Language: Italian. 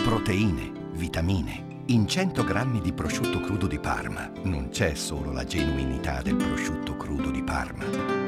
proteine, vitamine. In 100 grammi di prosciutto crudo di Parma non c'è solo la genuinità del prosciutto crudo di Parma.